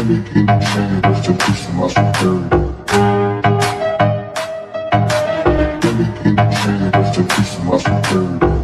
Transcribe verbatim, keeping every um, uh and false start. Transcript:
me keep the chain, rest in peace to my security. Let me keep the chain, rest in peace to my security.